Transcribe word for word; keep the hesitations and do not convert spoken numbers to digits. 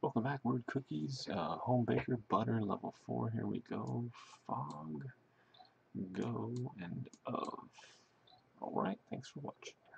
Welcome back, Word Cookies, uh, Home Baker, Butter, level four, here we go, Fog, Go, and Of. Alright, thanks for watching.